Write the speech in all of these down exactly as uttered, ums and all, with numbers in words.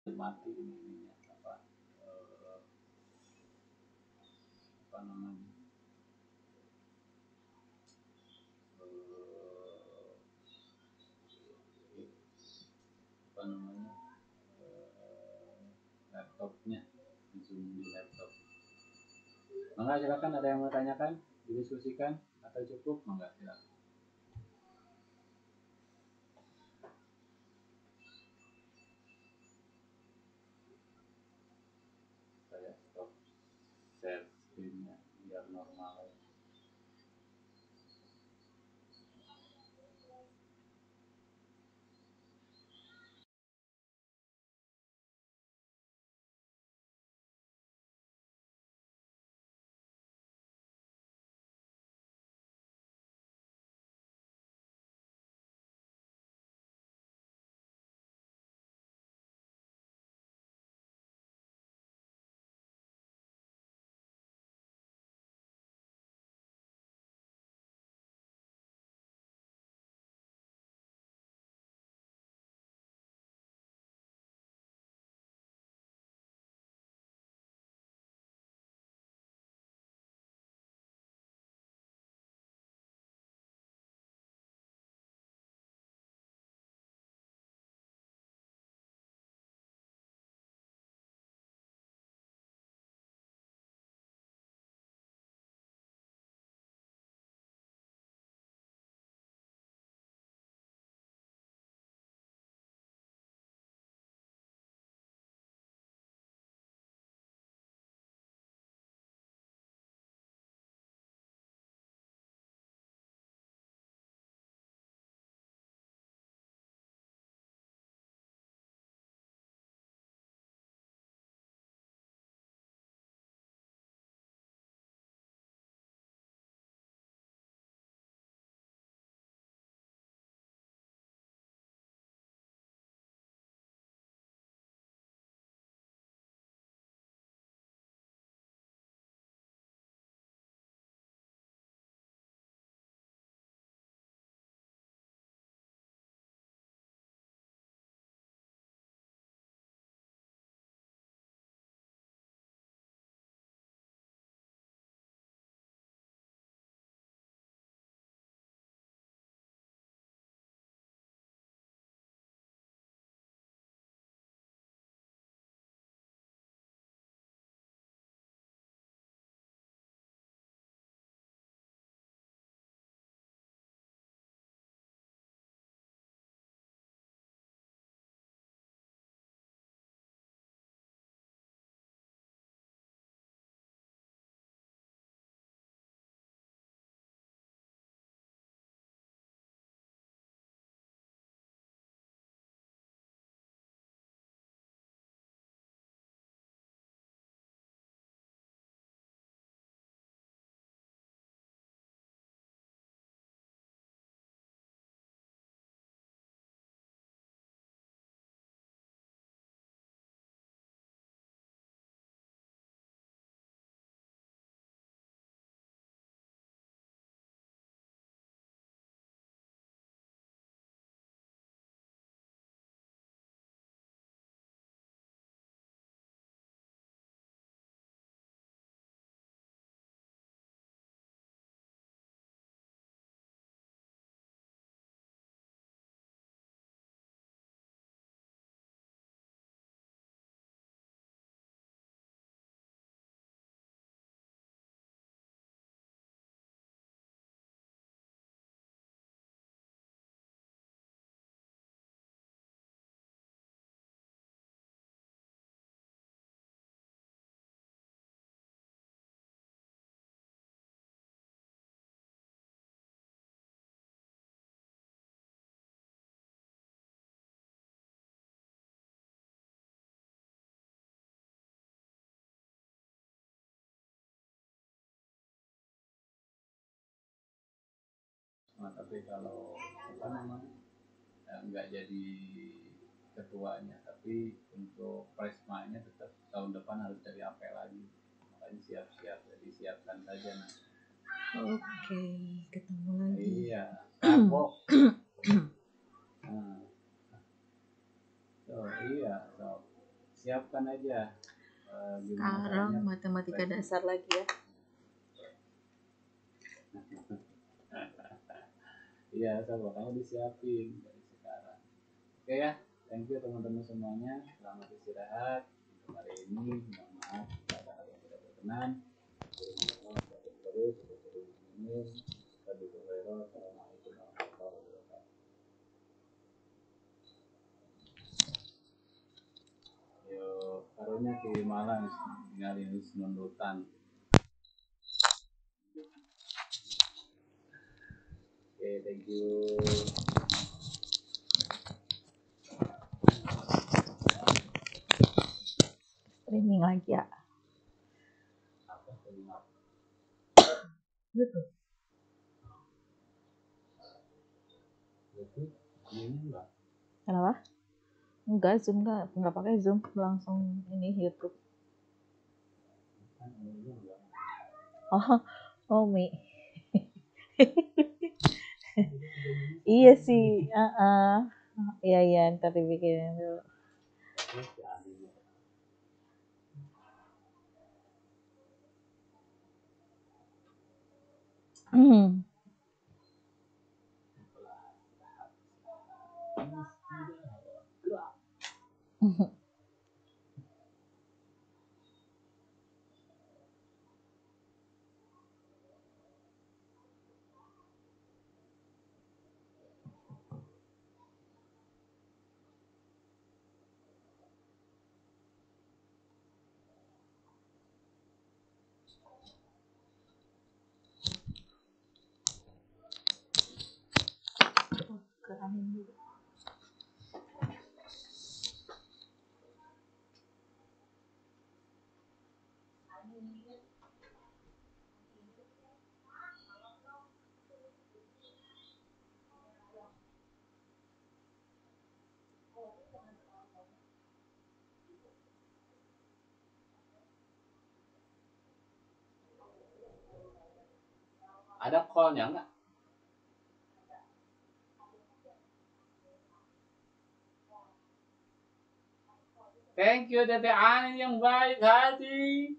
mati ini apa eh, apa namanya eh, apa namanya eh, laptopnya zoom di laptop. Mangga silakan, ada yang mau tanyakan, didiskusikan atau cukup? Mangga silakan. Saya stop share screen-nya biar normal. Nah, tapi kalau apa namanya ya, nggak jadi ketuanya, tapi untuk Presmanya tetap tahun depan harus cari A P lagi, makanya siap-siap, jadi siapkan saja nanti. Oke, ketemu lagi. Iya, kapok. Nah, so, iya, so. siapkan aja uh, gimana Sekarang caranya matematika pricing. dasar lagi ya. Iya, saya makanya disiapin dari sekarang. Oke ya, thank you teman-teman semuanya. Selamat istirahat untuk hari ini. Mohon maaf jika ada hal yang tidak berkenan. Terus, terus, ini tadi Assalamualaikum warahmatullahi wabarakatuh. Yo, karunya di Malang tinggal ini senundutan. Oke, okay, thank you. Streaming lagi ya. Apa streaming apa? YouTube. YouTube, ini enggak? Kenapa? Enggak, Zoom enggak, enggak pakai Zoom, langsung ini YouTube. Kan ini enggak. Oh, oh Mi. Iya sih, uh -uh. Iya iya, ntar dibikinin dulu. Hmm. Keramin dulu. Ada call-nya enggak? Thank you Tete Ani yang baik hati.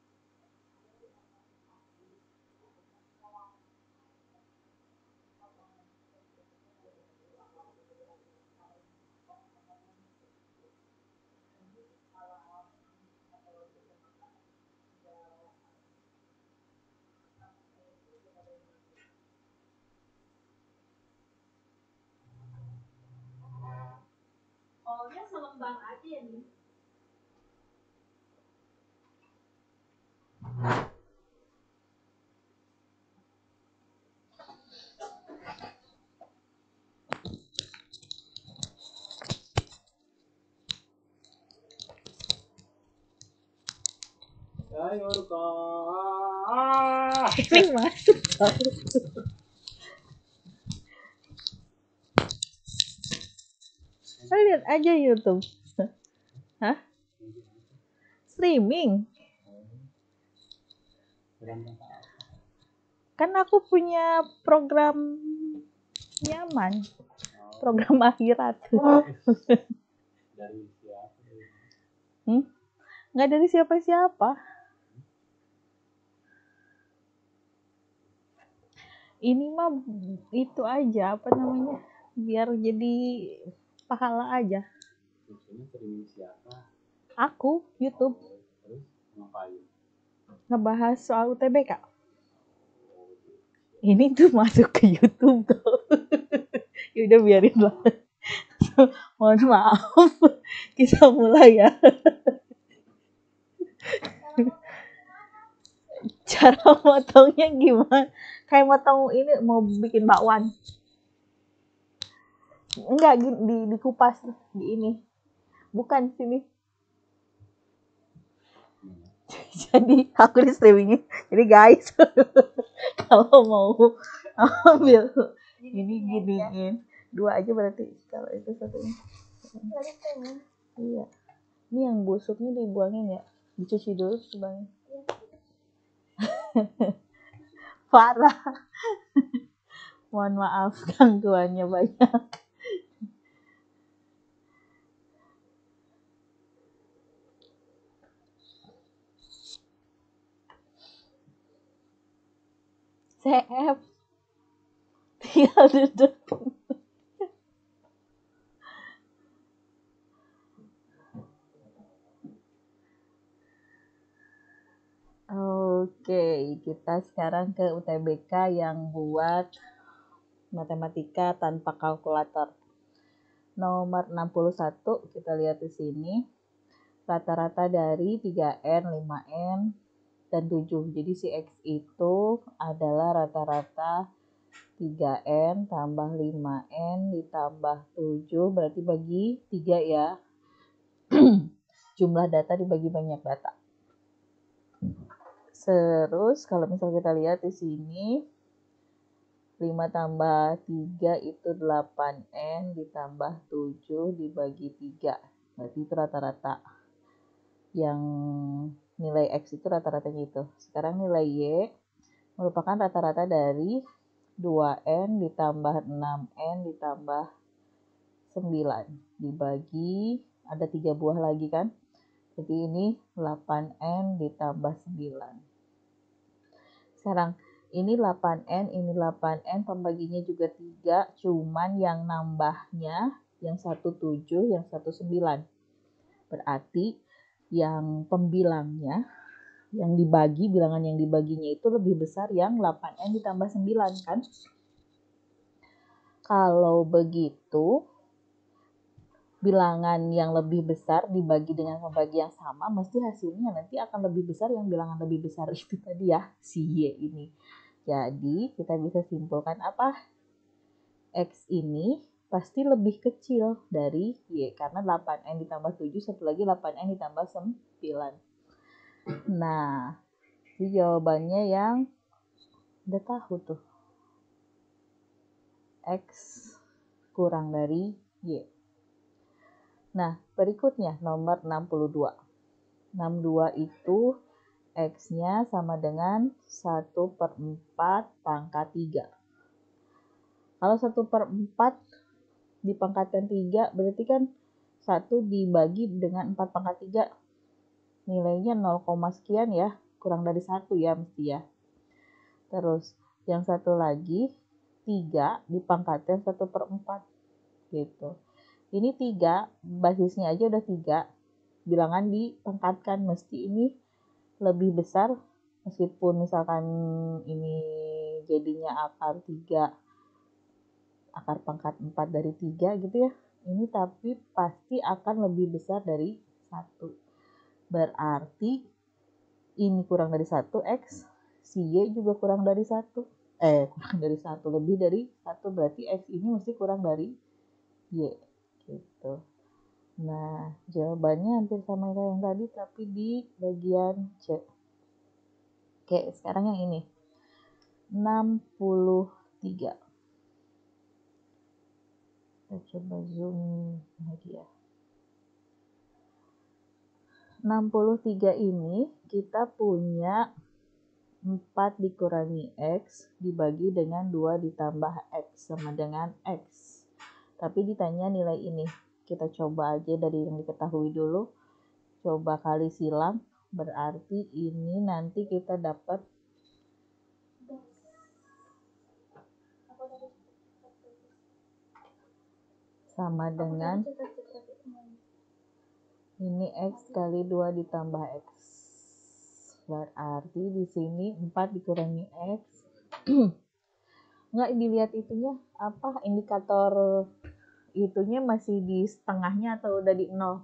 Oh-nya selembang aja ya nih. Ayo Ini masuk. Lihat aja YouTube. Hah? Streaming. Kan aku punya program nyaman. Program akhirat. Dari siapa? Hmm? Nggak dari siapa-siapa. Ini mah itu aja, apa namanya, biar jadi pahala aja. Maksudnya streaming siapa? Aku, YouTube. Terus ngapain? Ngebahas soal U T B K. Ini tuh masuk ke YouTube tuh. Ya udah biarin lah. Mohon maaf. Kita mulai ya. Cara motongnya gimana? Kayak motong ini mau bikin bakwan. Enggak, di, di dikupas di ini. Bukan sini. Jadi aku di streamingin. Jadi guys, kalau mau ambil ini giniin dua aja berarti, kalau itu satunya. Iya. Ini yang busuknya dibuangin ya, dicuci dulu sebanyak. Parah. Mohon maaf gangguannya banyak. C F. Tinggal duduk. Oke, kita sekarang ke U T B K yang buat matematika tanpa kalkulator. Nomor enam puluh satu, kita lihat di sini. Rata-rata dari tiga N, lima N, dan tujuh. Jadi si X itu adalah rata-rata tiga N tambah lima N ditambah tujuh, berarti bagi tiga ya. Jumlah data dibagi banyak data. Terus kalau misal kita lihat di sini, lima tambah tiga itu delapan N ditambah tujuh dibagi tiga. Berarti itu rata-rata. Yang nilai X itu rata-ratanya itu. Sekarang nilai Y merupakan rata-rata dari dua N ditambah enam N ditambah sembilan. Dibagi, ada tiga buah lagi kan. Jadi ini delapan N ditambah sembilan. Sekarang ini delapan N, ini delapan N, pembaginya juga tiga, cuman yang nambahnya yang satu tujuh, yang satu sembilan. Berarti yang pembilangnya, yang dibagi, bilangan yang dibaginya itu lebih besar yang delapan N ditambah sembilan kan? Kalau begitu, bilangan yang lebih besar dibagi dengan pembagi yang sama, mesti hasilnya nanti akan lebih besar yang bilangan lebih besar itu tadi ya, si Y ini. Jadi kita bisa simpulkan apa? X ini pasti lebih kecil dari Y, karena delapan N ditambah tujuh, satu lagi delapan N ditambah sembilan. Nah, ini jawabannya yang udah tahu tuh. X kurang dari Y. Nah, berikutnya nomor enam puluh dua. enam puluh dua itu X-nya sama dengan satu per empat pangkat tiga. Kalau satu per empat dipangkatkan tiga, berarti kan satu dibagi dengan empat pangkat tiga. Nilainya nol, sekian ya, kurang dari satu ya mesti ya. Terus yang satu lagi, tiga dipangkatkan satu per empat. Gitu. Ini tiga, basisnya aja udah tiga. Bilangan dipangkatkan, mesti ini lebih besar, meskipun misalkan ini jadinya akar tiga, akar pangkat empat dari tiga gitu ya. Ini tapi pasti akan lebih besar dari satu. Berarti ini kurang dari satu, X, si Y juga kurang dari satu. Eh, kurang dari satu, lebih dari satu, berarti X ini mesti kurang dari Y. Gitu. Nah, jawabannya hampir sama kayak yang tadi, tapi di bagian C. Oke, sekarang yang ini. enam puluh tiga. Kita coba zoom lagi ya. enam puluh tiga ini kita punya empat dikurangi X dibagi dengan dua ditambah X sama dengan X. Tapi ditanya nilai ini. Kita coba aja dari yang diketahui dulu. Coba kali silang. Berarti ini nanti kita dapat sama dengan ini X kali dua ditambah X. Berarti di sini empat dikurangi X. Nggak dilihat itunya, apa indikator itunya masih di setengahnya atau udah di nol.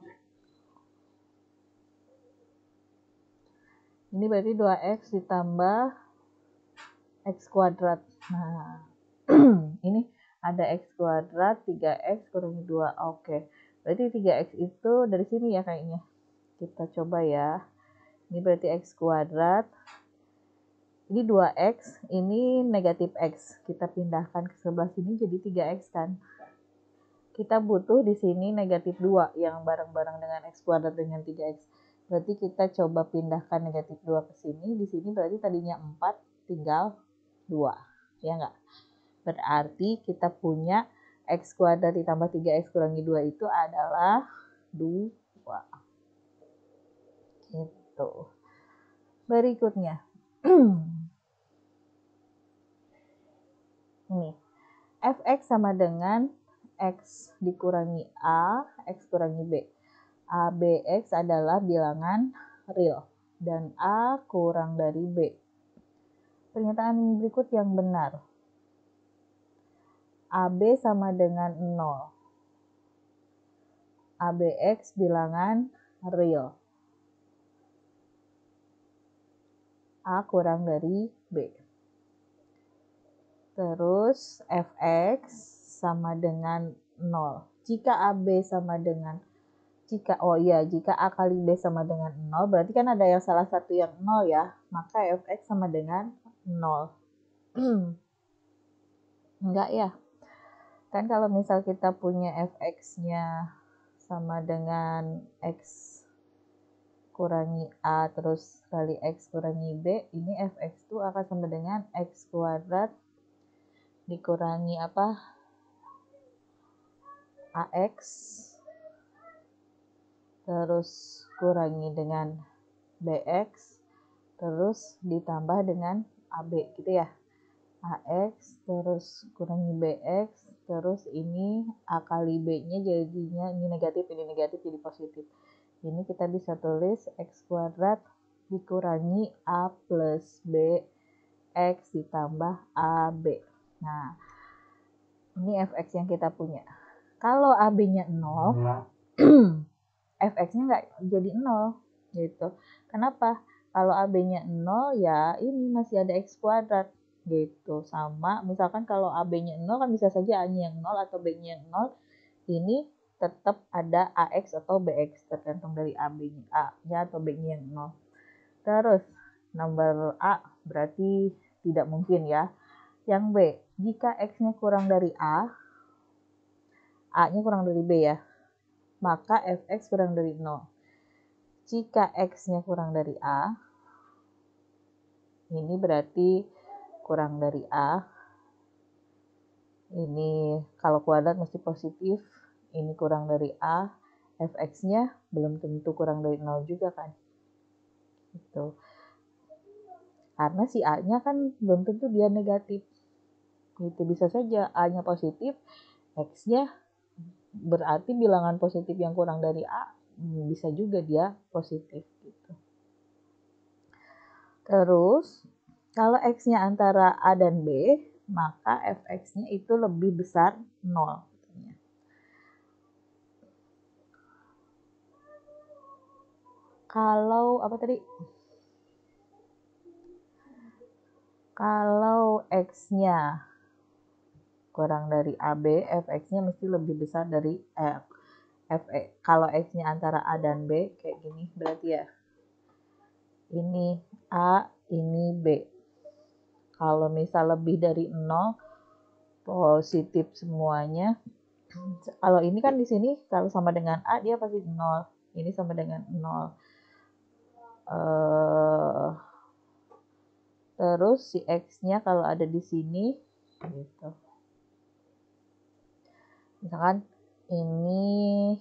Ini berarti dua X ditambah X kuadrat. Nah, ini ada X kuadrat, tiga X kurangi dua. Oke, berarti tiga X itu dari sini ya kayaknya. Kita coba ya. Ini berarti X kuadrat. Ini dua X, ini negatif X. Kita pindahkan ke sebelah sini jadi tiga X kan. Kita butuh di sini negatif dua yang bareng-bareng dengan X kuadrat dengan tiga X. Berarti kita coba pindahkan negatif dua ke sini. Di sini berarti tadinya empat, tinggal dua. Ya enggak? Berarti kita punya X kuadrat ditambah tiga X kurangi dua itu adalah dua. Gitu. Berikutnya. Ini fx sama dengan x dikurangi a, x kurangi b. A, B, X adalah bilangan real dan A kurang dari B. Pernyataan berikut yang benar. A B sama dengan nol. A B X bilangan real. A kurang dari B. Terus fx sama dengan nol. Jika A B sama dengan Jika, oh iya, jika A kali B sama dengan nol, berarti kan ada yang salah satu yang nol ya, maka fx sama dengan nol. Enggak ya? Kan kalau misal kita punya fx-nya sama dengan x kurangi A terus kali x kurangi B, ini fx itu akan sama dengan x kuadrat dikurangi apa? Ax terus kurangi dengan bx terus ditambah dengan A B gitu ya. Ax terus kurangi bx terus ini A kali B-nya jadinya ini negatif, ini negatif jadi positif. Ini kita bisa tulis x kuadrat dikurangi A plus B x ditambah A B. Nah, ini fx yang kita punya. Kalau A B-nya nol, fx-nya nggak jadi nol gitu. Kenapa? Kalau A B-nya nol ya ini masih ada x kuadrat gitu. Sama misalkan kalau A B-nya nol kan bisa saja A-nya yang nol atau B-nya yang nol. Ini tetap ada Ax atau Bx tergantung dari A B-nya A-nya atau B-nya yang nol. Terus nomor A berarti tidak mungkin ya. Yang B, jika X-nya kurang dari A, A-nya kurang dari B ya, maka fx kurang dari nol. Jika X-nya kurang dari A, ini berarti kurang dari A. Ini kalau kuadrat mesti positif. Ini kurang dari A. Fx-nya belum tentu kurang dari nol juga kan. Gitu. Karena si A-nya kan belum tentu dia negatif. Gitu. Bisa saja A-nya positif, X-nya berarti bilangan positif yang kurang dari A bisa juga dia positif gitu. Terus kalau X-nya antara A dan B, maka fx-nya itu lebih besar nol. Kalau apa tadi? Kalau X-nya kurang dari A B, fx-nya mesti lebih besar dari eh, f kalau X-nya antara A dan B kayak gini berarti ya. Ini A, ini B. Kalau misal lebih dari nol, positif semuanya. Kalau ini kan di sini kalau sama dengan A dia pasti nol. Ini sama dengan nol. Uh, terus si X-nya kalau ada di sini gitu. Misalkan ini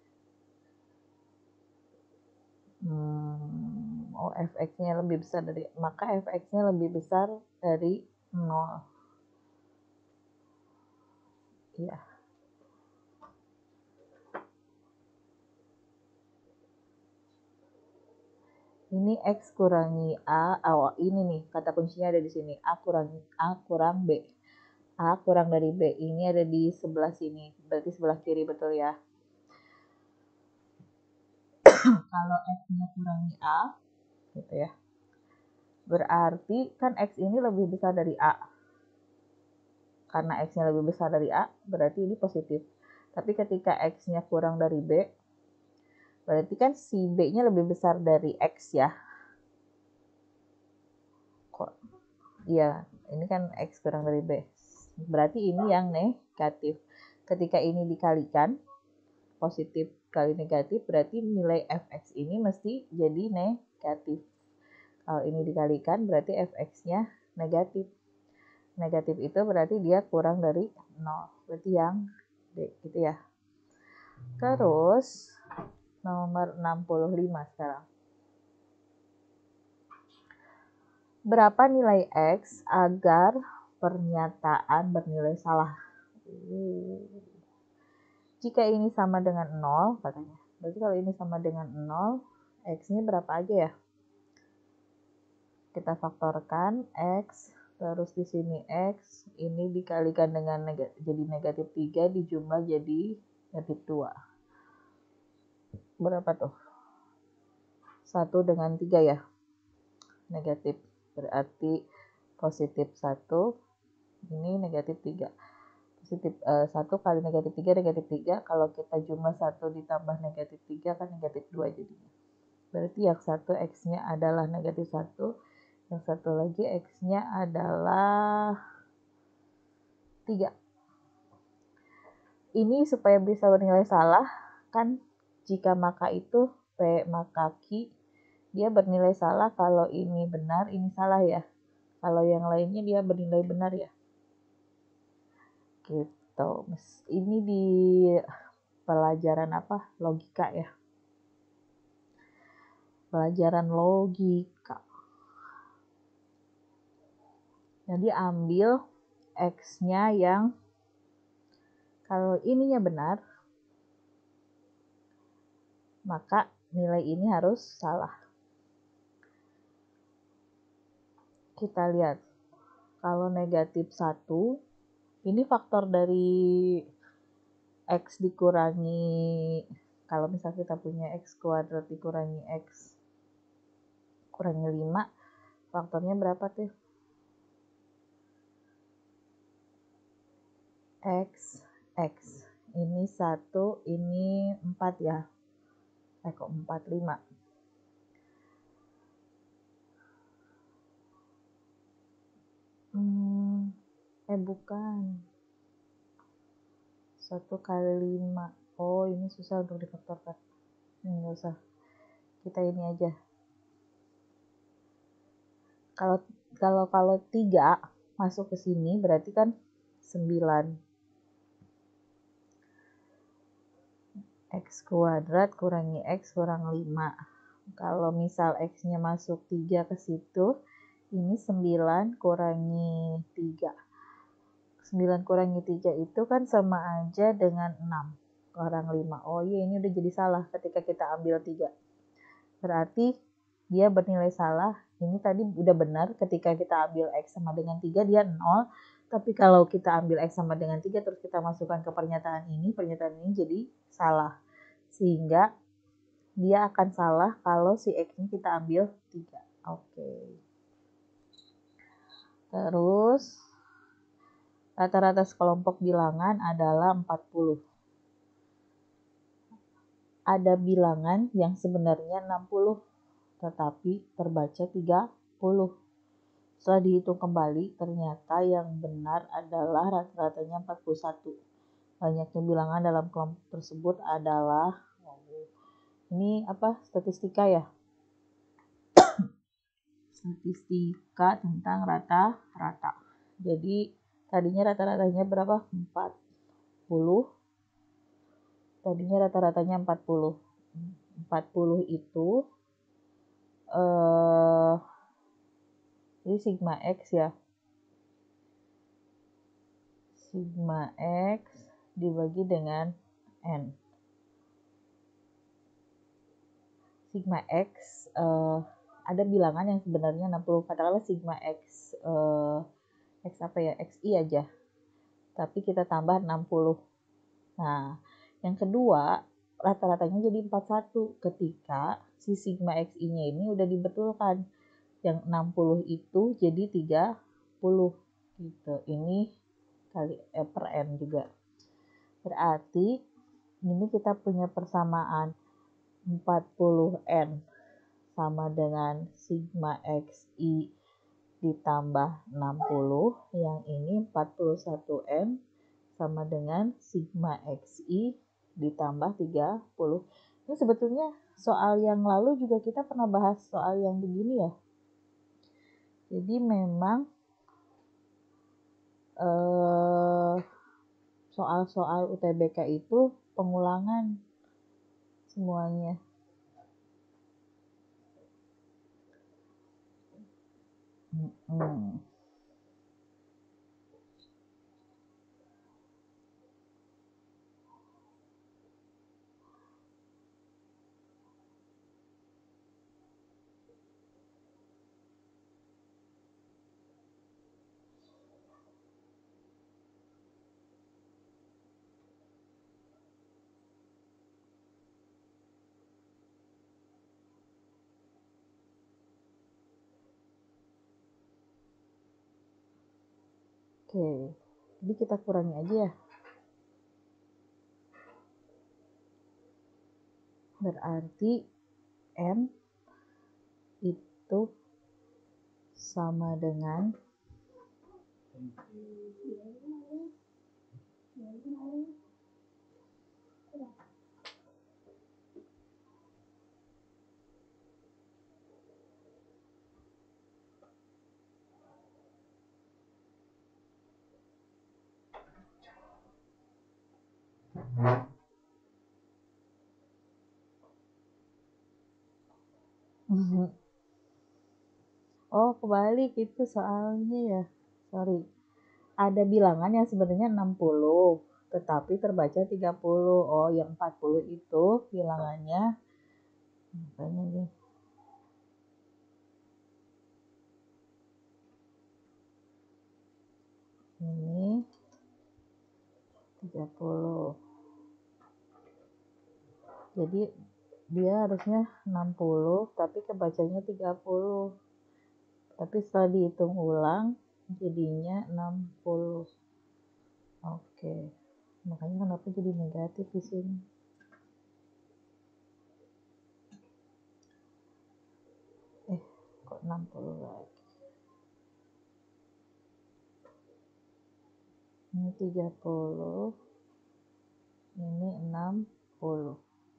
hmm, oh fx-nya lebih besar dari maka fx-nya lebih besar dari nol. Iya. Ini X kurangi A, oh ini nih kata kuncinya ada di sini, A kurangi A kurang B. A kurang dari B, ini ada di sebelah sini, berarti sebelah kiri betul ya. Kalau X-nya kurangi A, gitu ya, berarti kan X ini lebih besar dari A. Karena X-nya lebih besar dari A, berarti ini positif. Tapi ketika X-nya kurang dari B, berarti kan si B-nya lebih besar dari X ya. Kok? Iya, ini kan X kurang dari B. Berarti ini yang negatif. Ketika ini dikalikan, positif kali negatif, berarti nilai fx ini mesti jadi negatif. Kalau ini dikalikan, berarti fx-nya negatif. Negatif itu berarti dia kurang dari nol. Berarti yang D, gitu ya. Terus, nomor enam puluh lima sekarang. Berapa nilai X agar pernyataan bernilai salah. Uh. Jika ini sama dengan nol, katanya. Berarti kalau ini sama dengan nol, X-nya berapa aja ya? Kita faktorkan X, terus di sini X, ini dikalikan dengan neg- jadi negatif tiga, dijumlah jadi negatif dua. Berapa tuh? satu dengan tiga ya? Negatif. Berarti positif satu, ini negatif tiga. Positif uh, satu kali negatif tiga, negatif tiga. Kalau kita jumlah satu ditambah negatif tiga kan negatif dua jadinya. Berarti yang satu X-nya adalah negatif satu, yang satu lagi X-nya adalah tiga. Ini supaya bisa bernilai salah, kan jika maka itu P maka Q, dia bernilai salah kalau ini benar, ini salah ya. Kalau yang lainnya dia bernilai benar ya. Gitu. Ini di pelajaran apa? Logika ya. Pelajaran logika. Jadi ambil X-nya yang kalau ininya benar, maka nilai ini harus salah. Kita lihat. Kalau negatif satu, ini faktor dari X dikurangi, kalau misal kita punya X kuadrat dikurangi X kurangi lima, faktornya berapa tuh? X, X. Ini satu, ini empat ya. Eh kok empat, lima. Hmm, eh bukan. satu kali lima. Oh, ini susah untuk difaktorkan. Ini nggak usah. Kita ini aja. Kalau kalau kalau tiga masuk ke sini berarti kan sembilan. X kuadrat kurangi X kurang lima. Kalau misal X-nya masuk tiga ke situ, ini sembilan kurangi tiga. sembilan kurangi tiga itu kan sama aja dengan enam kurang lima. Oh iya, ini udah jadi salah ketika kita ambil tiga. Berarti dia bernilai salah. Ini tadi udah benar ketika kita ambil X sama dengan tiga, dia nol. Tapi kalau kita ambil X sama dengan tiga, terus kita masukkan ke pernyataan ini, pernyataan ini jadi salah. Sehingga dia akan salah kalau si X-nya kita ambil tiga. Oke. Terus, rata-rata sekelompok bilangan adalah empat puluh. Ada bilangan yang sebenarnya enam puluh, tetapi terbaca tiga puluh. Setelah dihitung kembali, ternyata yang benar adalah rata-ratanya empat puluh satu. Banyaknya bilangan dalam kelompok tersebut adalah, ini apa? Statistika ya? Statistika tentang rata-rata. Jadi tadinya rata-ratanya berapa? empat puluh. Tadinya rata-ratanya empat puluh. empat puluh itu eh ini sigma X ya. Sigma X dibagi dengan N. Sigma X eh, ada bilangan yang sebenarnya enam puluh. Katakanlah sigma X eh, X apa ya? X I aja. Tapi kita tambah enam puluh. Nah, yang kedua, rata-ratanya jadi empat puluh satu ketika si sigma X I-nya ini udah dibetulkan. Yang enam puluh itu jadi tiga puluh gitu. Ini kali eh, per N juga. Berarti ini kita punya persamaan empat puluh N sama dengan sigma X I ditambah enam puluh. Yang ini empat puluh satu N sama dengan sigma X I ditambah tiga puluh. Ini sebetulnya soal yang lalu juga kita pernah bahas soal yang begini ya. Jadi memang eh, soal-soal U T B K itu pengulangan semuanya. Hmm. Oke, jadi kita kurangi aja ya. Berarti N itu sama dengan oh kebalik itu soalnya ya, sorry. Ada bilangan yang sebenarnya enam puluh, tetapi terbaca tiga puluh. Oh, yang empat puluh itu bilangannya. Makanya nih. Ini tiga puluh. Jadi dia harusnya enam puluh, tapi kebacanya tiga puluh. Tapi setelah dihitung ulang, jadinya enam puluh. Oke. Makanya kenapa jadi negatif di sini? Eh, kok enam puluh lagi? Ini tiga puluh. Ini enam puluh.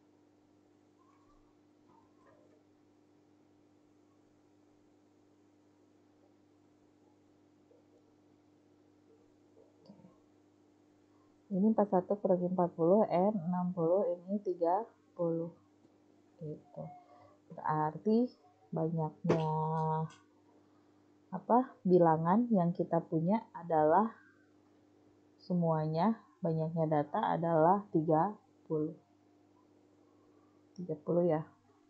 Ini empat puluh satu kurangi empat puluh, N enam puluh, ini tiga puluh. Gitu. Berarti banyaknya apa bilangan yang kita punya adalah semuanya, banyaknya data adalah tiga puluh. tiga puluh ya.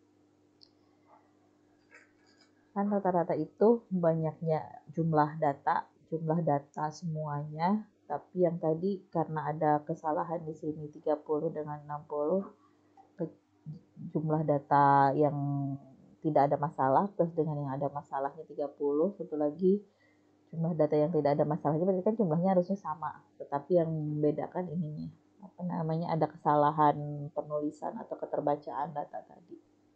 Kan rata-rata itu banyaknya jumlah data, jumlah data semuanya. Tapi yang tadi karena ada kesalahan di sini tiga puluh dengan enam puluh, jumlah data yang tidak ada masalah plus dengan yang ada masalahnya tiga puluh, satu lagi jumlah data yang tidak ada masalahnya, berarti kan jumlahnya harusnya sama, tetapi yang membedakan ininya apa namanya ada kesalahan penulisan atau keterbacaan data tadi.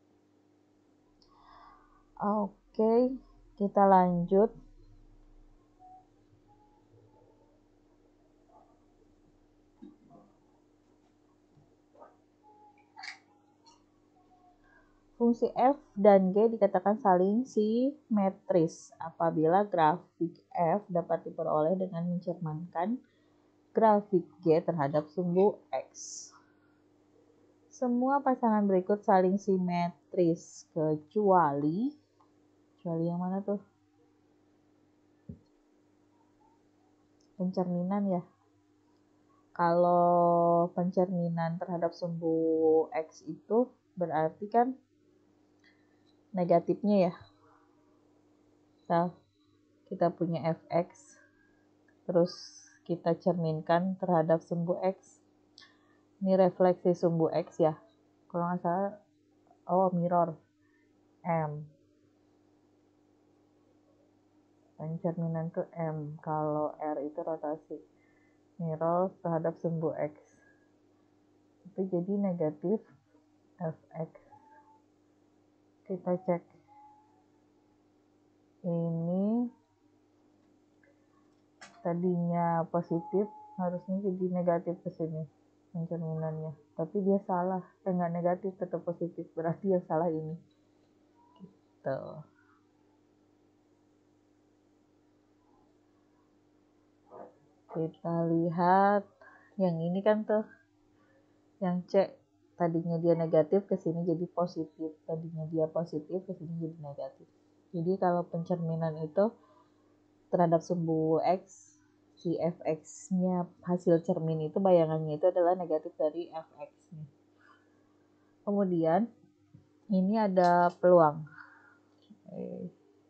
Oke, kita lanjut. Fungsi f dan g dikatakan saling simetris apabila grafik f dapat diperoleh dengan mencerminkan grafik g terhadap sumbu x. Semua pasangan berikut saling simetris kecuali kecuali yang mana tuh? Pencerminan ya. Kalau pencerminan terhadap sumbu x itu berarti kan negatifnya ya. Nah, kita punya fx, terus kita cerminkan terhadap sumbu x. Ini refleksi sumbu x ya. Kalau nggak salah, oh mirror m. Pencerminan tuh m. Kalau r itu rotasi. Mirror terhadap sumbu x. Itu jadi negatif fx. Kita cek. Ini tadinya positif, harusnya jadi negatif ke sini pencerminannya. Tapi dia salah, eh, nggak negatif, tetap positif. Berarti yang salah ini. Gitu. Kita lihat yang ini kan tuh, yang C tadinya dia negatif ke sini jadi positif, tadinya dia positif ke sini jadi negatif. Jadi kalau pencerminan itu terhadap sumbu x, si fx-nya hasil cermin itu bayangannya itu adalah negatif dari fx-nya. Kemudian ini ada peluang. Eh,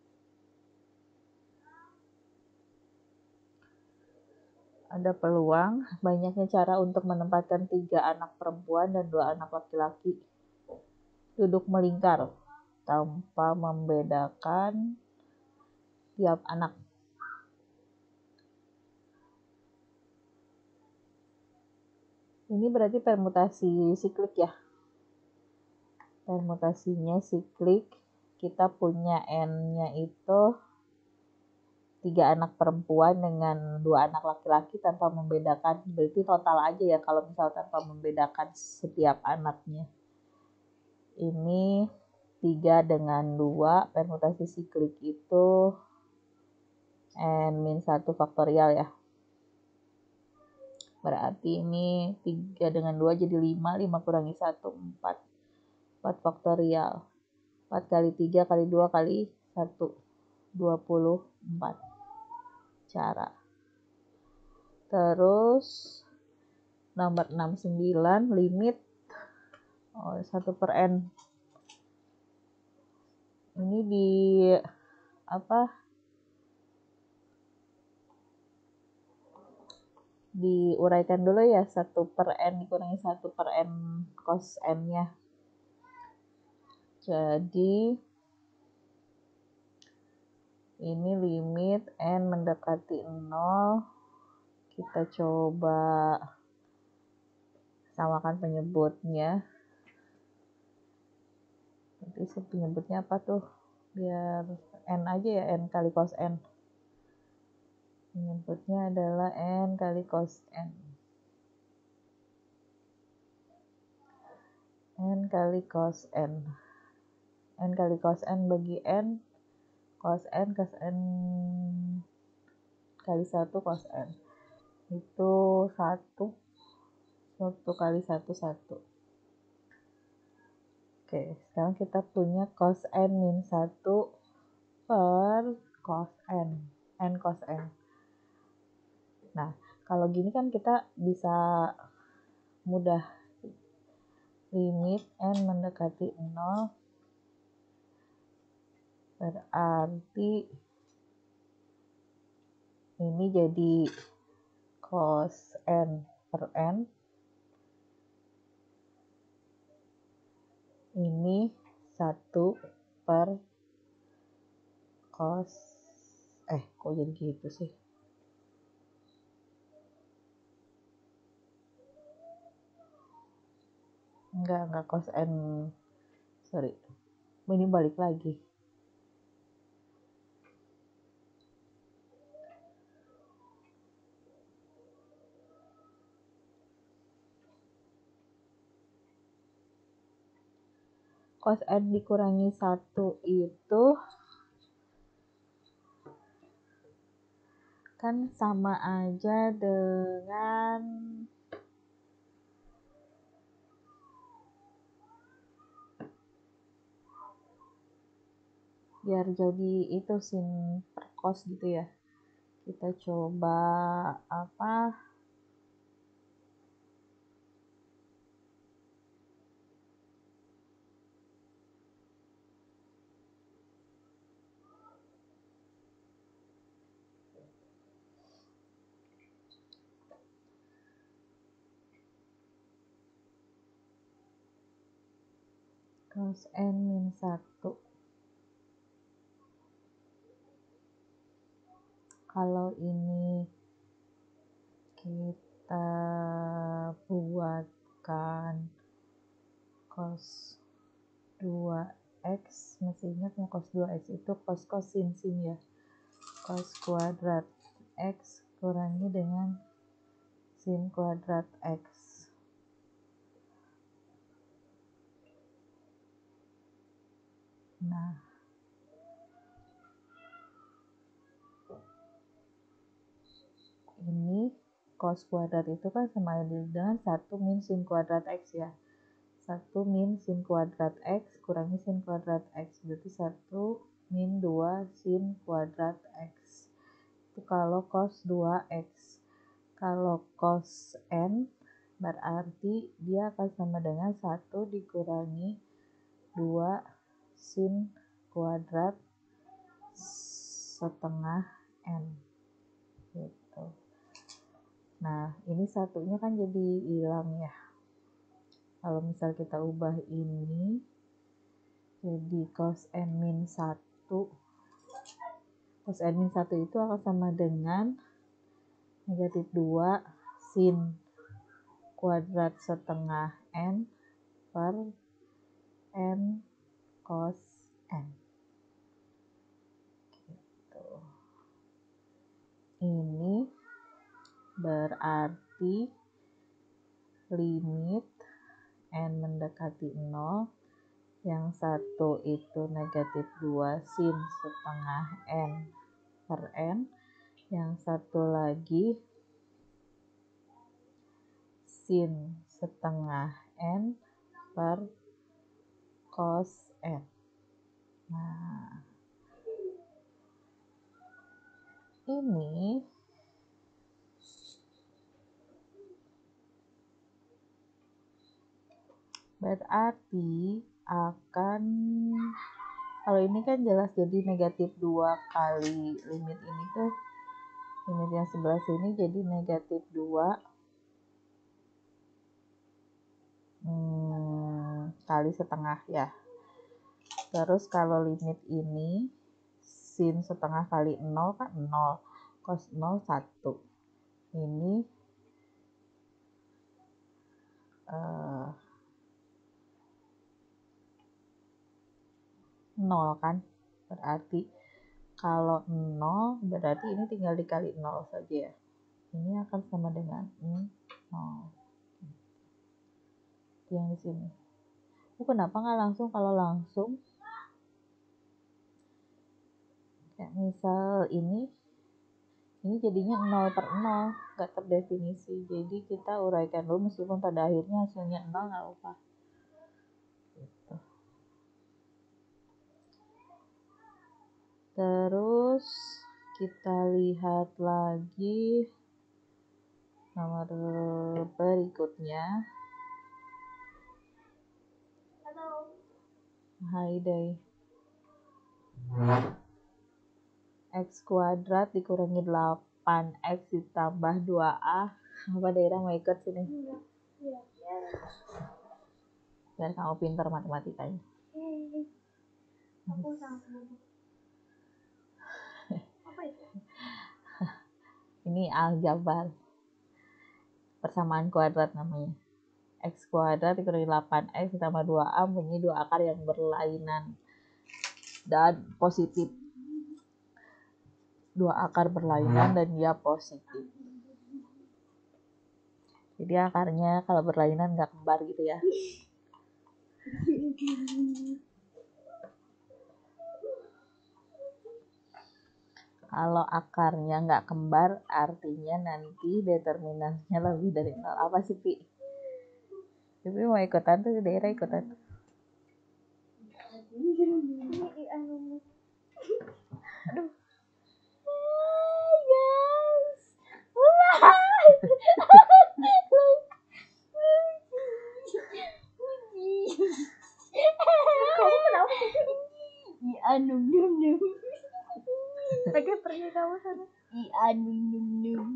ada peluang, banyaknya cara untuk menempatkan tiga anak perempuan dan dua anak laki-laki duduk melingkar tanpa membedakan tiap anak. Ini berarti permutasi siklik ya. Permutasinya siklik. Kita punya N-nya itu tiga anak perempuan dengan dua anak laki-laki tanpa membedakan. Berarti total aja ya kalau misal tanpa membedakan setiap anaknya. Ini tiga dengan dua, permutasi siklik itu N minus satu faktorial ya. Berarti ini tiga dengan dua jadi lima, lima kurangi satu, empat. empat faktorial. empat kali tiga kali dua kali satu. dua puluh empat. Cara. Terus nomor enam puluh sembilan limit oh, satu per N. Ini di apa? Diuraikan dulu ya, satu per N dikurangi satu per N cos N-nya. Jadi ini limit N mendekati nol. Kita coba samakan penyebutnya. Nanti penyebutnya apa tuh? Biar N aja ya, N kali cos N. Penyebutnya adalah N kali cos N. N kali cos N. N kali cos N bagi N. Cos N, cos N kali satu cos N. Itu satu. satu kali satu, satu. Oke, sekarang kita punya cos N min satu per cos N. N cos N. Nah, kalau gini kan kita bisa mudah. Limit N mendekati nol. Berarti ini jadi cos N per N. Ini satu per cos. Eh, kok jadi gitu sih? Enggak, enggak cos N. Sorry. Ini balik lagi. Cos N dikurangi satu itu kan sama aja dengan biar jadi itu sin per cos gitu ya. Kita coba apa? Cos N min satu. Kalau ini kita buatkan cos dua X, masih ingat ya cos dua X itu cos cos sin sin ya. Cos kuadrat X kurangi dengan sin kuadrat X. Nah, ini cos kuadrat itu kan sama dengan satu min sin kuadrat X ya. satu min sin kuadrat X kurangi sin kuadrat X. Berarti satu min dua sin kuadrat X. Itu kalau cos dua X. Kalau cos N berarti dia akan sama dengan satu dikurangi dua sin kuadrat setengah N. Gitu. Nah, ini satunya kan jadi hilang ya. Kalau misal kita ubah ini jadi cos N min satu. Cos N min satu itu akan sama dengan negatif dua sin kuadrat setengah N per N cos N. Gitu. Ini berarti limit N mendekati nol, yang satu itu negatif dua sin setengah N per N, yang satu lagi sin setengah N per cos N. Nah, ini berarti akan, kalau ini kan jelas jadi negatif dua kali limit ini tuh, limit yang sebelah sini jadi negatif dua hmm, kali setengah ya. Terus kalau limit ini sin setengah kali nol kan nol, cos nol satu. Ini uh, nol kan, berarti kalau nol berarti ini tinggal dikali nol saja ya. Ini akan sama dengan nol. Yang di sini. Oh, kenapa nggak langsung? Kalau langsung, kayak misal ini, ini jadinya nol per nol, nggak terdefinisi. Jadi kita uraikan dulu meskipun pada akhirnya hasilnya nol, nggak apa-apa. Gitu. Terus kita lihat lagi nomor berikutnya. Halo. Hai Day. X kuadrat dikurangi delapan X ditambah dua A. Apa Daira mau ikut sini? Iya. Iya. Biar kamu pintar matematikanya. Hey. Aku sama. Apa itu? Ini aljabar. Persamaan kuadrat namanya. X kuadrat dikurangi delapan X ditambah dua A mempunyai dua akar yang berlainan dan positif. Dua akar berlainan dan dia positif. Jadi akarnya kalau berlainan nggak kembar gitu ya. Kalau akarnya nggak kembar, artinya nanti determinantnya lebih dari nol. Apa sih, Pi? Pipi mau ikutan tuh, Daerah ikutan. Aduh. Guys. Kamu kenapa sih? Iya, num num num. Lagi pergi kamu sana. Iya, num num num.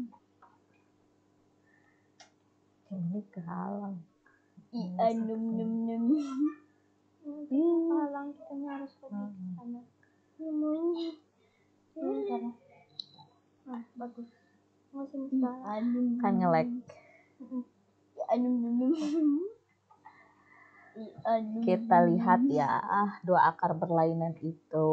Ini kehalang. Iya, num num num. Kehalang, kita harus pergi ke sana. Semuanya. Ini nah, bagus. Masih mudah. Kan nge-lag. Iya, num num num. Kita lihat ya, dua akar berlainan itu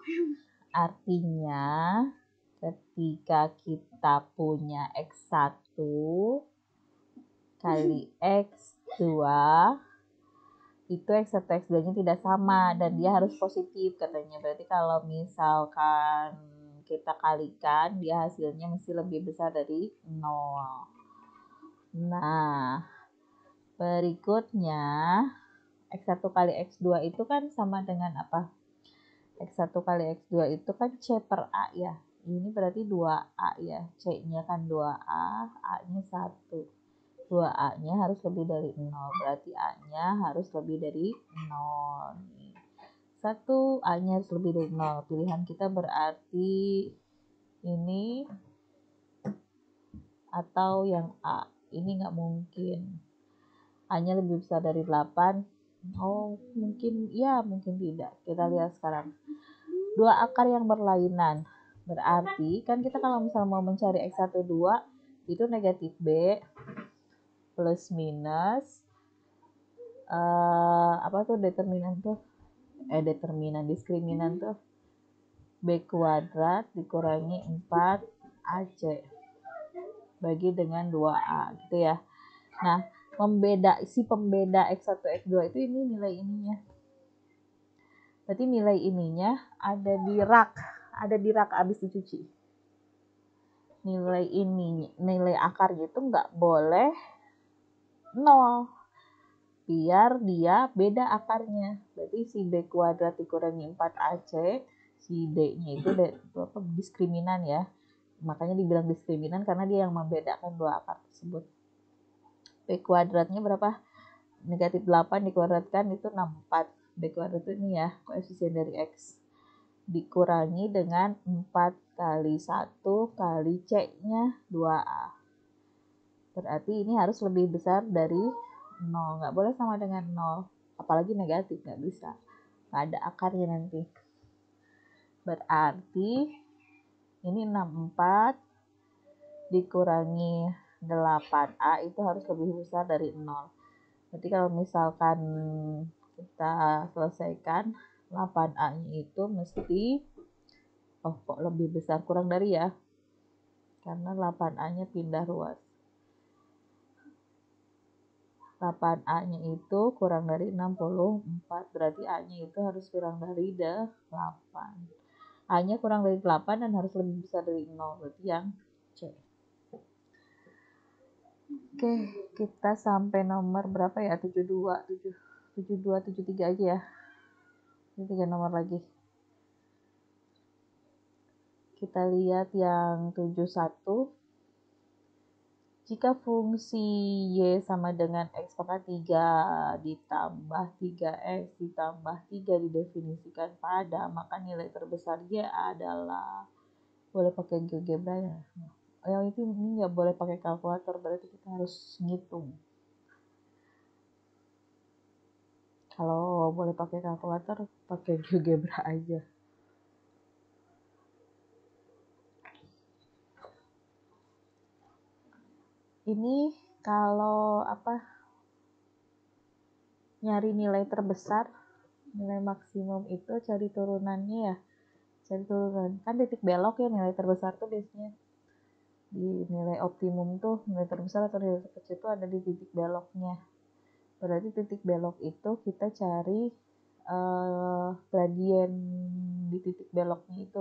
artinya ketika kita punya X satu kali X dua itu X satu X dua nya tidak sama dan dia harus positif katanya. Berarti kalau misalkan kita kalikan, dia hasilnya mesti lebih besar dari nol. Nah, berikutnya X satu kali X dua itu kan sama dengan apa? X satu kali X dua itu kan C per A ya. Ini berarti dua A ya. C-nya kan dua A, A-nya satu. dua A-nya harus lebih dari nol. Berarti A-nya harus lebih dari nol. satu A-nya harus lebih dari nol. Pilihan kita berarti ini atau yang A. Ini nggak mungkin. A-nya lebih besar dari delapan. Oh, mungkin ya, mungkin tidak. Kita lihat sekarang. Dua akar yang berlainan. Berarti kan kita kalau misalnya mau mencari X satu dua itu negatif B plus minus uh, apa tuh determinan tuh eh determinan diskriminan tuh B kuadrat dikurangi empat A C bagi dengan dua A gitu ya. Nah, membeda si pembeda X satu X dua itu ini nilai ininya. Berarti nilai ininya ada di rak, ada di rak habis dicuci. Nilai ini, nilai akarnya itu nggak boleh nol. Biar dia beda akarnya. Berarti si B kuadrat dikurangi empat A C, si D-nya itu, itu apa, diskriminan ya. Makanya dibilang diskriminan karena dia yang membedakan dua akar tersebut. B kuadratnya berapa? Negatif delapan dikuadratkan itu enam puluh empat. B kuadrat itu ini ya, koefisien dari X. Dikurangi dengan empat kali satu kali C-nya dua A. Berarti ini harus lebih besar dari nol. Nggak boleh sama dengan nol. Apalagi negatif, nggak bisa. Nggak ada akarnya nanti. Berarti ini enam puluh empat dikurangi delapan A itu harus lebih besar dari nol. Jadi kalau misalkan kita selesaikan delapan A-nya itu mesti oh kok lebih besar, kurang dari ya. Karena delapan A-nya pindah ruas. delapan A-nya itu kurang dari enam puluh empat, berarti A-nya itu harus kurang dari delapan. A-nya kurang dari delapan dan harus lebih besar dari nol, berarti yang C. Oke, kita sampai nomor berapa ya? tujuh puluh dua, tujuh puluh dua, tujuh puluh tiga aja ya. Ini tiga nomor lagi. Kita lihat yang tujuh puluh satu. Jika fungsi Y sama dengan X pangkat tiga ditambah tiga X ditambah tiga didefinisikan pada, maka nilai terbesar Y adalah, boleh pakai GeoGebra ya. Yang itu ini nggak boleh pakai kalkulator, berarti kita harus ngitung. Kalau boleh pakai kalkulator, pakai GeoGebra aja. Ini kalau apa nyari nilai terbesar, nilai maksimum itu cari turunannya ya. Cari turunan. Kan titik belok ya nilai terbesar tuh biasanya. Di nilai optimum tuh nilai terbesar atau nilai terkecil itu ada di titik beloknya. Berarti titik belok itu kita cari uh, gradien di titik beloknya itu.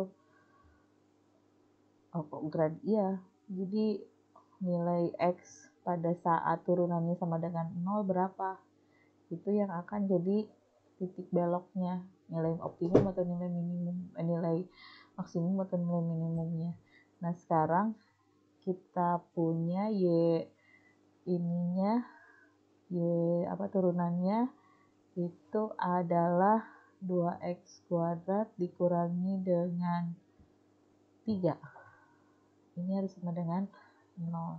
Oh kok grad iya. Jadi nilai X pada saat turunannya sama dengan nol berapa, itu yang akan jadi titik beloknya, nilai optimum atau nilai minimum, eh, nilai maksimum atau nilai minimumnya. Nah sekarang kita punya Y ininya, Y apa turunannya itu adalah dua X kuadrat dikurangi dengan tiga. Ini harus sama dengan nol.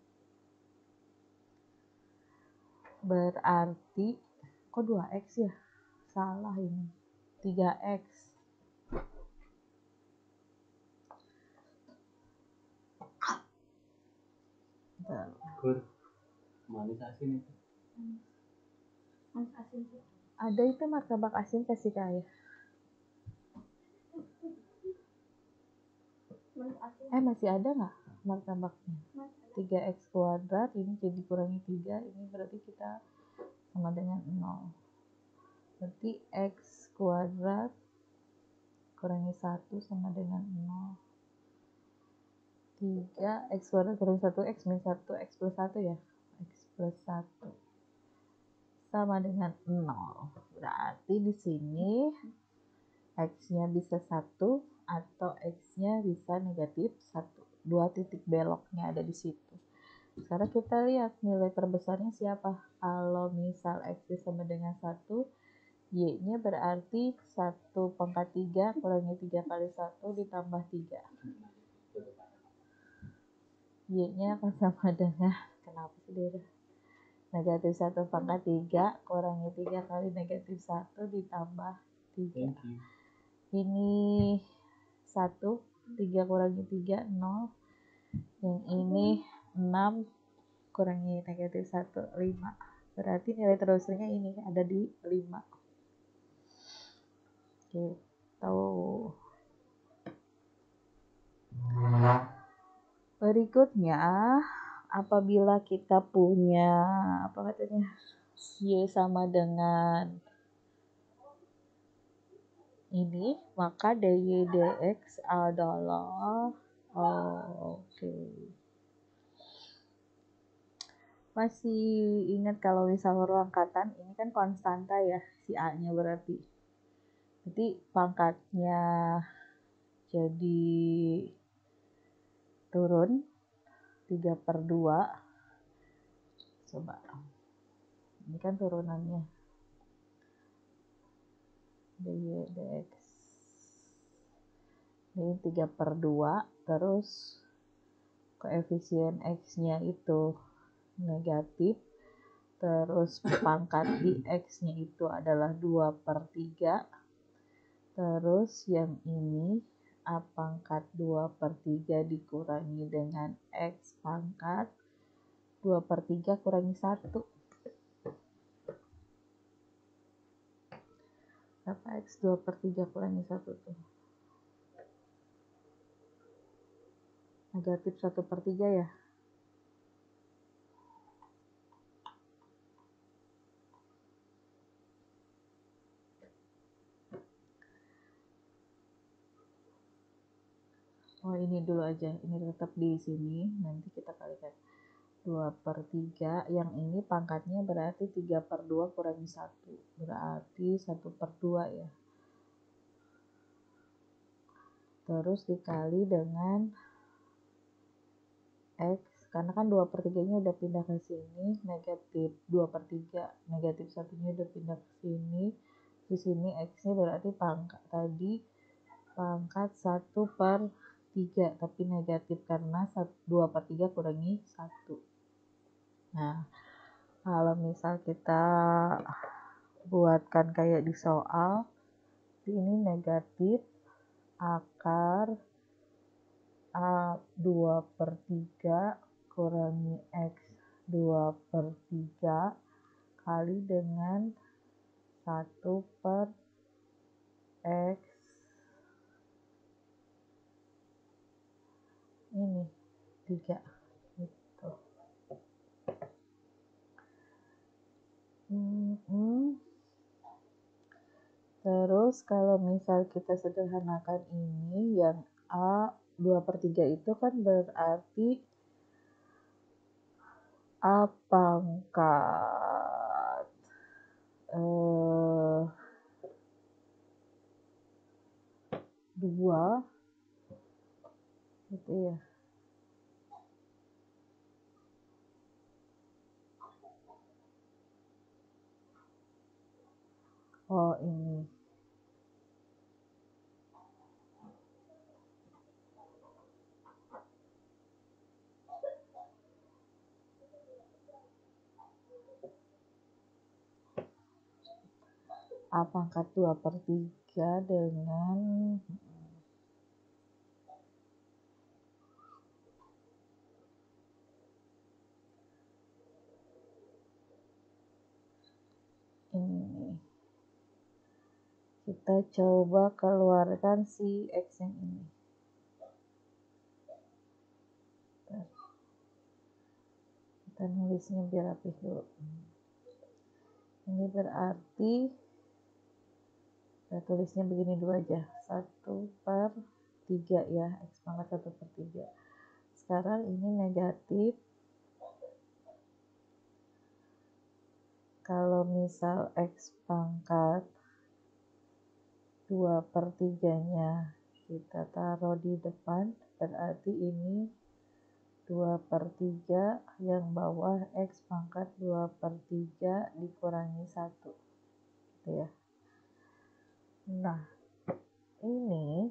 Berarti kok dua X ya? Salah ini. tiga X. Kur, manis asin itu. Manis asin sih. Ada itu martabak asin kasih ke ayah. Manis asin. Eh masih ada nggak martabaknya? tiga X kuadrat ini jadi kurangi tiga, ini berarti kita sama dengan nol. Berarti X kuadrat kurangi satu sama dengan nol. tiga X kuadrat kurangi satu, X minus satu, X plus satu ya. X plus satu sama dengan nol. Berarti di sini X-nya bisa satu atau X-nya bisa negatif satu. Dua titik beloknya ada di situ. Sekarang kita lihat nilai terbesarnya siapa. Kalau misal X sama dengan satu, Y-nya berarti satu pangkat tiga kurangi tiga kali satu ditambah tiga. Y-nya akan sama dengan, kenapa sih dia? Negatif satu pangkat tiga kurangi tiga kali negatif satu ditambah tiga. Ini satu, tiga kurangi tiga, nol. Yang ini enam kurangi negatif satu, lima. Berarti nilai telusurnya ini ada di lima. Oke, tahu. Berikutnya, apabila kita punya apa katanya Y sama dengan ini, maka dy dx adalah oh, oke. Okay. Masih ingat kalau misal ruangkatan ini kan konstanta ya, si A-nya berarti. Jadi pangkatnya jadi turun tiga per dua. Coba. Ini kan turunannya. Dy dx. Ini tiga per dua. Terus koefisien X-nya itu negatif. Terus pangkat di X-nya itu adalah dua per tiga. Terus yang ini A pangkat dua per tiga dikurangi dengan X pangkat dua per tiga kurangi satu. Berapa X dua per tiga kurangi satu tuh? Negatif satu per tiga ya? Oh ini dulu aja, ini tetap di sini, nanti kita kalikan dua per tiga, yang ini pangkatnya berarti tiga per dua kurangi satu, berarti satu per dua ya. Terus dikali dengan X, karena kan dua per tiga nya udah pindah ke sini, negatif dua per tiga, negatif satu nya udah pindah ke sini, di sini X nya berarti pangkat tadi pangkat satu per tiga, tapi negatif karena dua per tiga kurangi satu. Nah, kalau misal kita buatkan kayak di soal, ini negatif akar A dua per tiga kurangi X dua per tiga kali dengan satu per X ini tiga gitu. Hmm. Terus kalau misal kita sederhanakan ini, yang A dua per tiga itu kan berarti A pangkat eh, dua gitu ya. Oh ini. A pangkat dua per tiga dengan ini. Kita coba keluarkan si X yang ini. Kita nulisnya biar rapih dulu. Ini berarti kita tulisnya begini dulu aja, satu per tiga ya, X pangkat satu per tiga. Sekarang ini negatif. Kalau misal X pangkat dua per tiga nya kita taruh di depan, berarti ini dua per tiga, yang bawah X pangkat dua per tiga dikurangi satu gitu ya. Nah ini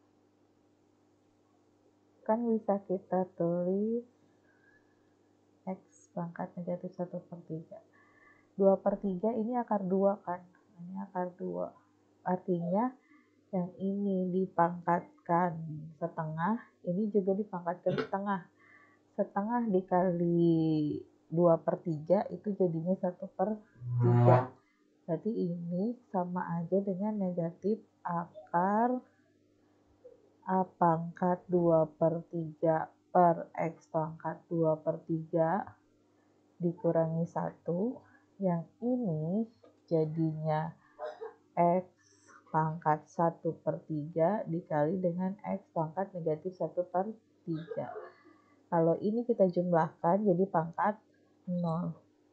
kan bisa kita tulis X pangkat negatif satu per tiga. dua per tiga ini akar dua kan, ini akar dua. Artinya yang ini dipangkatkan setengah, ini juga dipangkatkan setengah. setengah dikali dua per tiga itu jadinya satu per tiga. Berarti ini sama aja dengan negatif akar A pangkat dua per tiga per X pangkat dua per tiga dikurangi satu. Yang ini jadinya X pangkat satu per tiga dikali dengan X pangkat negatif satu per tiga. Kalau ini kita jumlahkan jadi pangkat nol.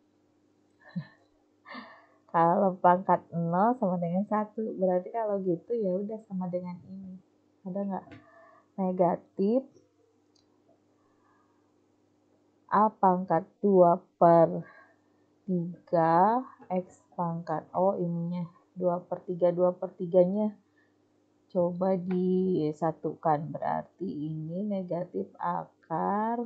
Kalau pangkat nol sama dengan satu, berarti kalau gitu ya udah sama dengan ini. Ada nggak? Negatif A pangkat dua per tiga X pangkat, oh ininya dua per tiga, dua per tiga-nya coba disatukan, berarti ini negatif akar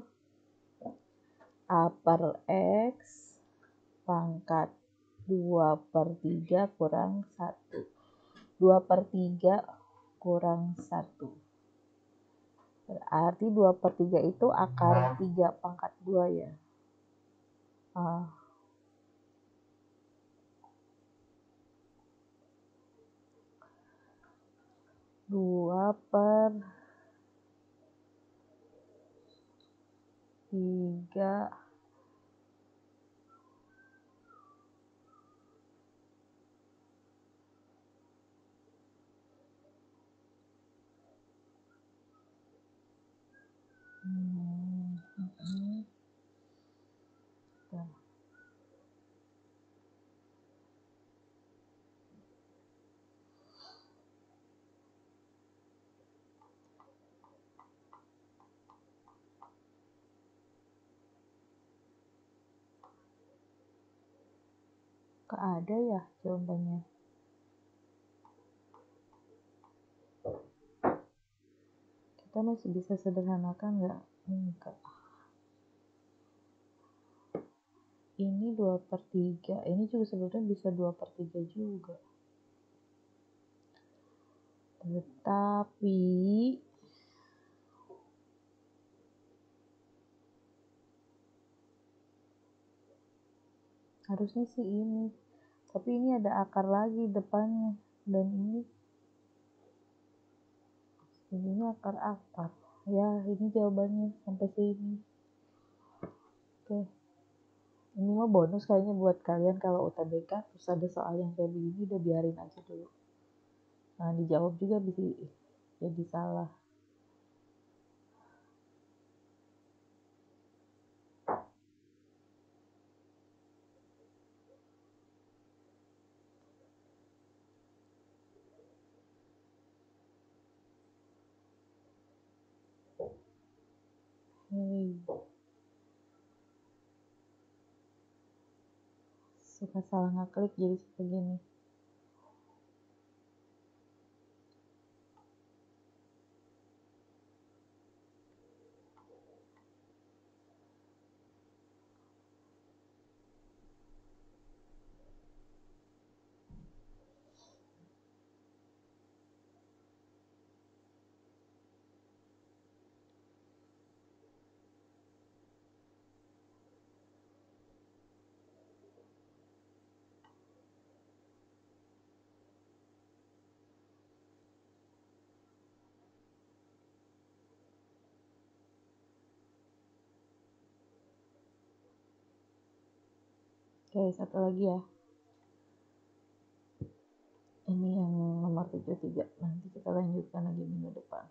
A per X pangkat dua per tiga kurang satu. dua per tiga kurang satu. Berarti dua per tiga itu akar tiga pangkat dua ya. Ah. dua per tiga Hmm, hmm. Nah. Gak ada ya jawabannya. Kita masih bisa sederhanakan nggak? Enggak. Ini dua per tiga. Ini juga sebenarnya bisa dua per tiga juga. Tetapi harusnya sih ini. Tapi ini ada akar lagi depannya. Dan ini ini akar akar. Ya, ini jawabannya sampai sini. Oke. Ini mah bonus kayaknya buat kalian kalau U T B K terus ada soal yang kayak begini udah biarin aja dulu. Nah, dijawab juga bisa jadi salah. Hey. Suka salah ngeklik jadi seperti gini. Oke, satu lagi ya. Ini yang nomor tujuh puluh tiga. Nanti kita lanjutkan lagi minggu depan.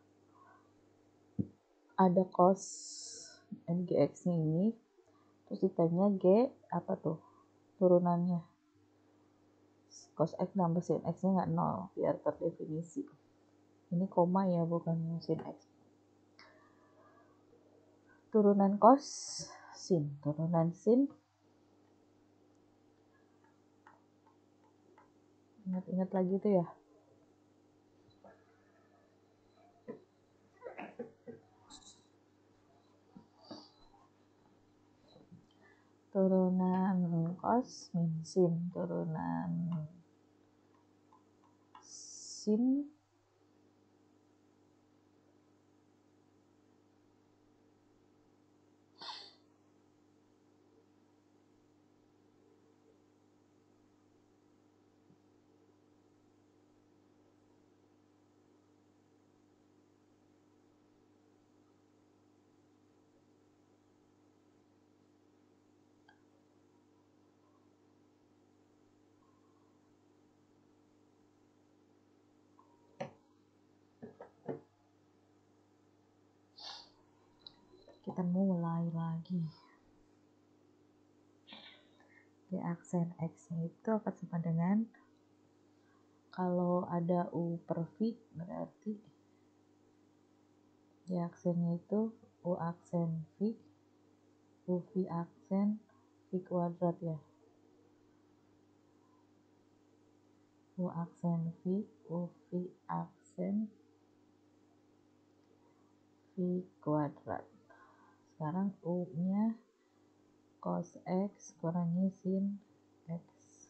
Ada cos N G X-nya ini. Terus ditanya G apa tuh? Turunannya. Cos X nambah sin X-nya nggak nol. Biar terdefinisi. Ini koma ya, bukan sin X. Turunan cos sin. Turunan sin. Ingat-ingat lagi tuh ya. Turunan cos min sin. Turunan sin akan mulai lagi. G aksen X-nya itu akan sama dengan, kalau ada U per V, berarti G aksennya itu U aksen V, U V aksen V kuadrat ya. U aksen V, U V aksen V kuadrat. Sekarang U-nya cos X kurangi sin X.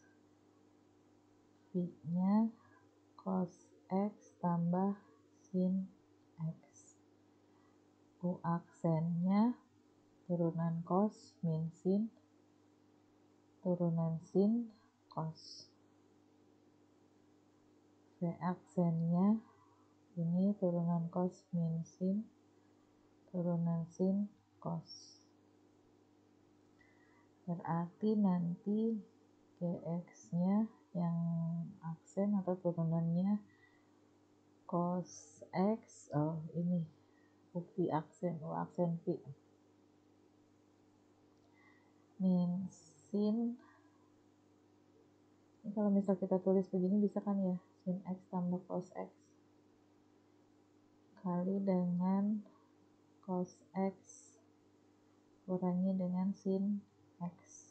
V-nya cos X tambah sin X. U aksennya turunan cos min sin, turunan sin cos. V aksennya ini turunan cos min sin, turunan sin cos. Berarti nanti Gx-nya yang aksen atau turunannya cos X, oh ini U V aksen, U aksen V, min sin, ini kalau misal kita tulis begini bisa kan ya, sin X tambah cos X kali dengan cos X kurangi dengan sin X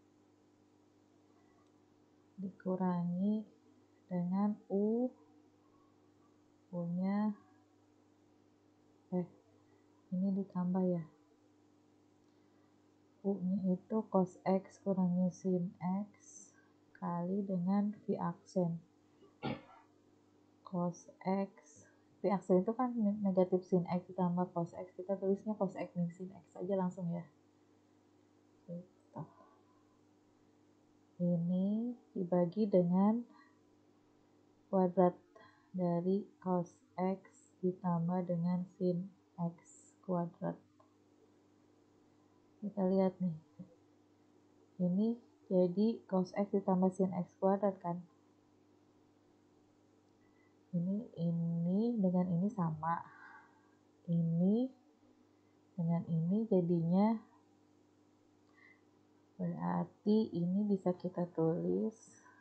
dikurangi dengan U, U-nya eh ini ditambah ya, U-nya itu cos X kurangi sin X kali dengan V aksen cos X. V aksen itu kan negatif sin X ditambah cos X, kita tulisnya cos X min sin X aja langsung ya. Gitu. Ini dibagi dengan kuadrat dari cos X ditambah dengan sin X kuadrat. Kita lihat nih, ini jadi cos X ditambah sin X kuadrat kan. Ini, ini dengan ini sama. Ini dengan ini jadinya, berarti ini bisa kita tulis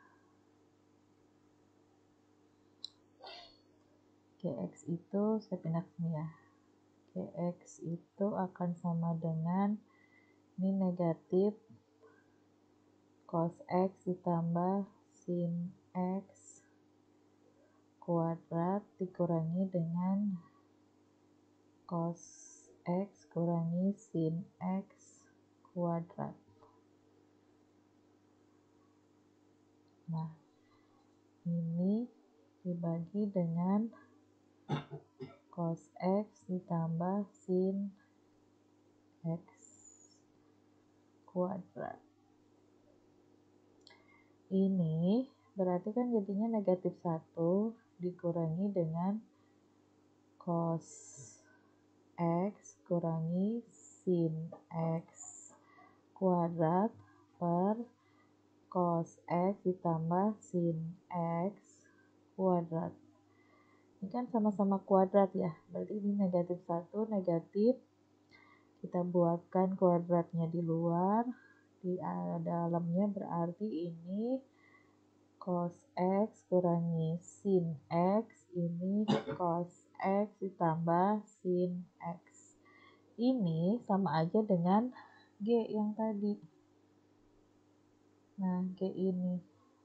Gx itu, saya pindah ke sini ya. Gx itu akan sama dengan, ini negatif cos X ditambah sin X kuadrat dikurangi dengan cos X kurangi sin X kuadrat. Nah, ini dibagi dengan cos X ditambah sin X kuadrat. Ini berarti kan jadinya negatif satu dikurangi dengan cos X kurangi sin X kuadrat per cos X ditambah sin X kuadrat. Ini kan sama-sama kuadrat ya, berarti ini negatif satu, negatif. Kita buatkan kuadratnya di luar, di dalamnya berarti ini cos X kurangi sin X, ini cos X ditambah sin X. Ini sama aja dengan G yang tadi. Nah, G ini.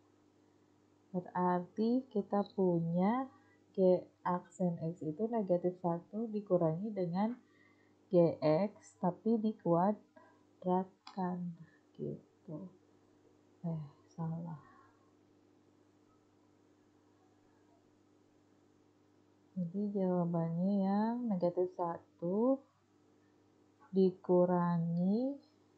Berarti kita punya G aksen X itu negatif satu dikurangi dengan Gx, tapi dikuadratkan. Gitu. Eh, salah. Jadi jawabannya yang negatif satu dikurangi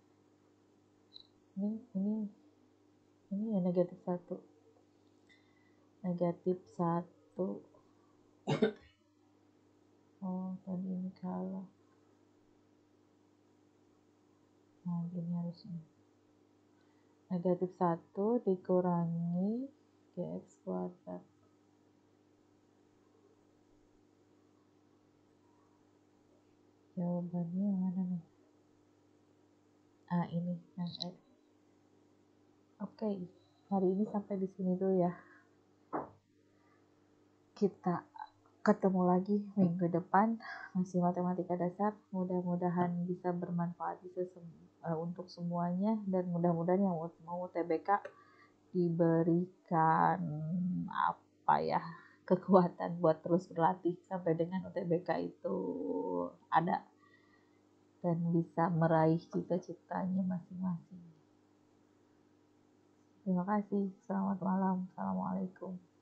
ini ini ini ya negatif satu. Negatif satu. Oh, tadi ini kalau. Nah, gini harusnya. Negatif satu dikurangi Gx kuadrat. Jawabannya yang mana nih? Ah, ini yang E. Oke, hari ini sampai di sini dulu ya. Kita ketemu lagi minggu depan, masih matematika dasar. Mudah-mudahan bisa bermanfaat bisa sem- uh, untuk semuanya, dan mudah-mudahan yang mau U T B K diberikan apa ya, kekuatan buat terus berlatih sampai dengan U T B K itu ada dan bisa meraih cita-citanya masing-masing. Terima kasih. Selamat malam. Assalamualaikum.